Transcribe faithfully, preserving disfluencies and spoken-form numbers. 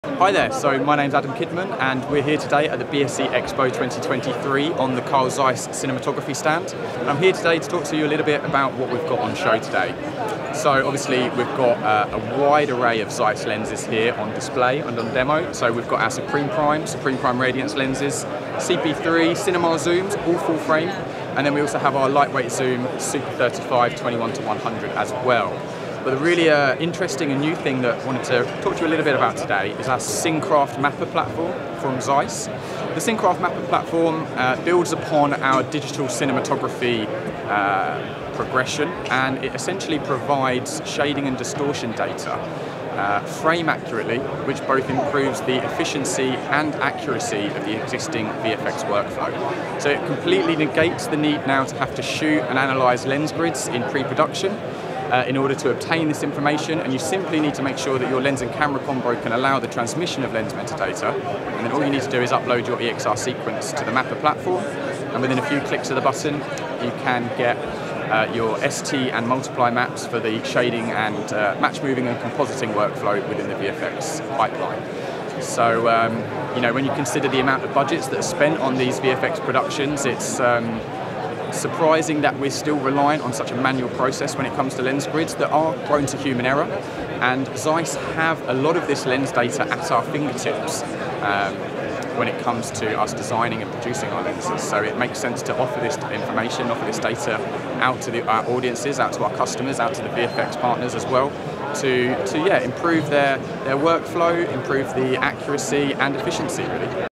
Hi there, so my name's Adam Kidman and we're here today at the B S C Expo twenty twenty-three on the Carl Zeiss cinematography stand. I'm here today to talk to you a little bit about what we've got on show today. So obviously we've got uh, a wide array of Zeiss lenses here on display and on demo. So we've got our Supreme Prime, Supreme Prime Radiance lenses, C P three, Cinema zooms, all full frame, and then we also have our lightweight zoom Super thirty-five twenty-one to one hundred as well. But the really uh, interesting and new thing that I wanted to talk to you a little bit about today is our CinCraft Mapper platform from Zeiss. The CinCraft Mapper platform uh, builds upon our digital cinematography uh, progression, and it essentially provides shading and distortion data uh, frame accurately, which both improves the efficiency and accuracy of the existing V F X workflow. So it completely negates the need now to have to shoot and analyze lens grids in pre-production Uh, in order to obtain this information, and you simply need to make sure that your lens and camera combo can allow the transmission of lens metadata, and then all you need to do is upload your E X R sequence to the Mapper platform, and within a few clicks of the button you can get uh, your S T and multiply maps for the shading and uh, match moving and compositing workflow within the V F X pipeline. So um, you know, when you consider the amount of budgets that are spent on these V F X productions, it's um, surprising that we're still reliant on such a manual process when it comes to lens grids that are prone to human error, and Zeiss have a lot of this lens data at our fingertips um, when it comes to us designing and producing our lenses. So it makes sense to offer this information, offer this data out to the, our audiences, out to our customers, out to the V F X partners as well, to, to yeah, improve their, their workflow, improve the accuracy and efficiency really.